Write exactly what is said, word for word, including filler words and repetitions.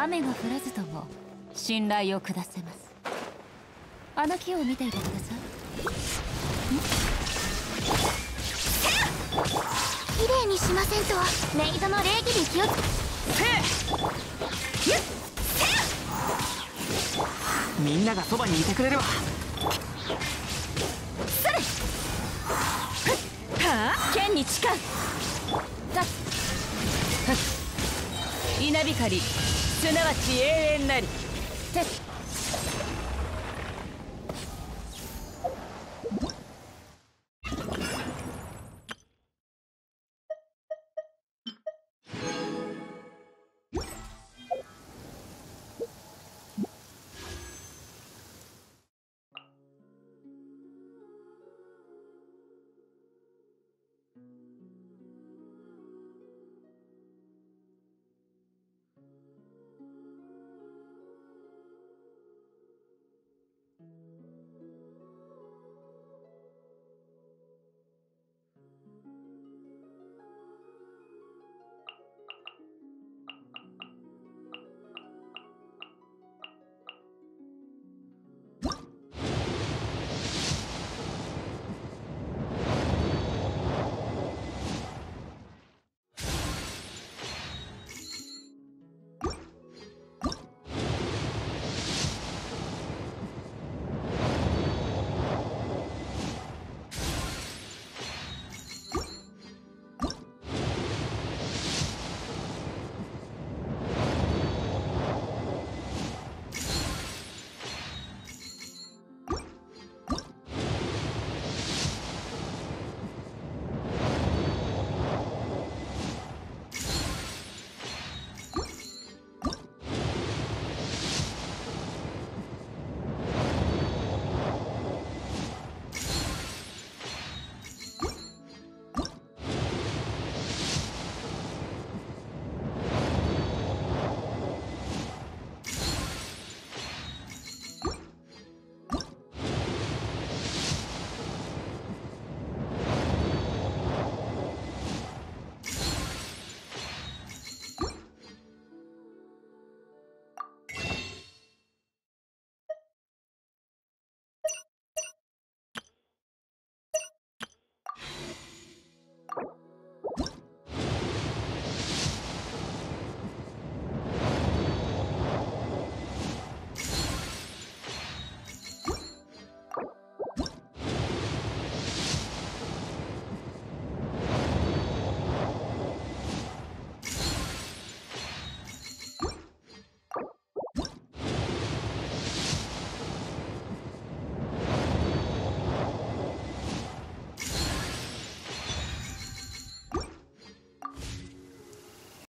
雨が降らずとも信頼を下せます。あの木を見ていてください。 綺麗にしませんとメイドの礼儀に気をつけ。 みんながそばにいてくれれば。 それはあ、剣に誓う。た稲光すなわち永遠なり。て